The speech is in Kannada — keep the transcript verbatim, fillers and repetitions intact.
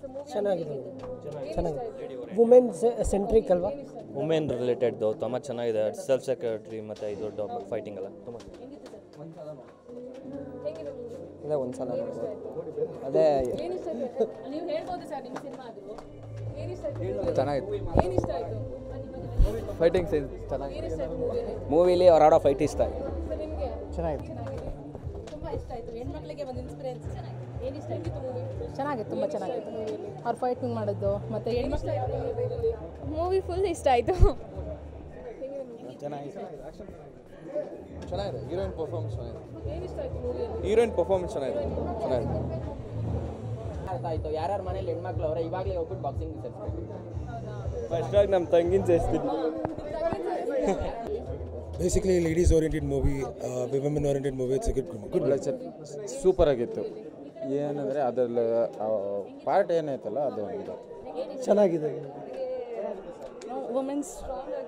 ಚೆನ್ನಾಗಿದೆ ಚೆನ್ನಾಗಿದೆ ವುಮೆನ್ಸ್ ಸೆಂಟ್ರಿಕ್ ಅಲ್ವಾ ವುಮೆನ್ ರಿಲೇಟೆಡ್ದು ತುಂಬ ಚೆನ್ನಾಗಿದೆ ಸೆಲ್ಫ್ ಸೆಕ್ಯೂರಿಟಿ ಮತ್ತು ಇದು ಫೈಟಿಂಗ್ ಎಲ್ಲ ತುಂಬ ಅದೇ ಒಂದು ಸಲ ಅದೇ ಚೆನ್ನಾಗಿತ್ತು ಫೈಟಿಂಗ್ ಸೀನ್ ಚೆನ್ನಾಗಿದೆ ಮೂವಿಲಿ ಅವ್ರು ಆಡೋ ಫೈಟ್ ಇಷ್ಟ ಆಯಿತು ಚೆನ್ನಾಗಿತ್ತು ಚೆನ್ನಾಗಿತ್ತು ತುಂಬ ಚೆನ್ನಾಗಿತ್ತು ಅವ್ರು ಫೈಟಿಂಗ್ ಮಾಡೋದು ಮತ್ತು ಮೂವಿ ಫುಲ್ ಇಷ್ಟ ಆಯಿತು ಚೆನ್ನಾಗಿದೆ ಚೆನ್ನಾಗಿದೆ ಹೀರೋಯಿನ್ ಪರ್ಫಾರ್ಮೆನ್ಸ್ ಚೆನ್ನಾಗಿದೆ ಹೀರೋಯಿನ್ ಪರ್ಫಾರ್ಮೆನ್ಸ್ ಚೆನ್ನಾಗಿದೆ ಚೆನ್ನಾಗಿದೆ ಅರ್ಥ ಆಯಿತು ಯಾರ್ಯಾರ ಮನೇಲಿ ಹೆಣ್ಮಕ್ಳು ಅವರೇ ಇವಾಗಲೇ ಹೋಗ್ಬಿಟ್ಟು ಬಾಕ್ಸಿಂಗ್ ಸೇರಿಸ್ಬೇಕು ಫಸ್ಟಾಗಿ ನಮ್ಮ ತಂಗಿನ ಸೇರಿಸ್ತೀನಿ Basically, a ladies-oriented movie, uh, women-oriented movie. It's a good movie. Good super ಆಗಿತ್ತು ಏನಂದರೆ ಅದರಲ್ಲಿ ಪಾರ್ಟ್ ಏನೈತಲ್ಲ ಅದು ಒಂದು ಚೆನ್ನಾಗಿದೆ ವುಮೆನ್ಸ್